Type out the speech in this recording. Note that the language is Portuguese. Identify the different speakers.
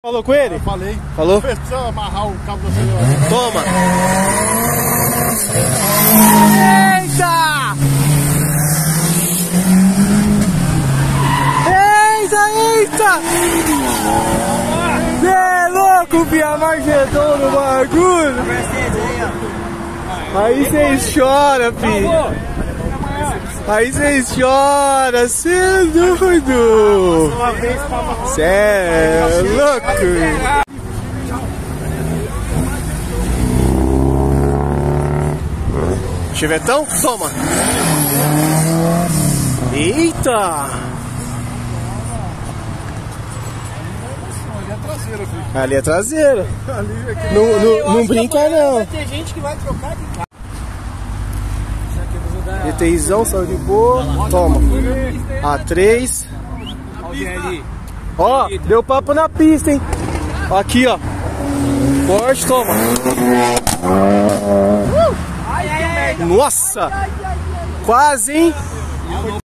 Speaker 1: Falou com ele?
Speaker 2: Eu falei.
Speaker 1: Falou?
Speaker 2: Precisa amarrar o cabo do acelerador.
Speaker 1: Toma! Eita! Eita! Cê é louco, Pia Margedon no bagulho! Aí cês choram, Pia! Aí cês choram, cê é doido! Cê é louco! Chevetão, toma! Eita! Ali é traseira. Não brinca não.
Speaker 3: Vai ter gente que vai trocar de carro.
Speaker 1: ETIzão, saiu de boa. Toma. A3. Ó, deu papo na pista, hein? Aqui, ó. Forte, toma. Nossa! Quase, hein?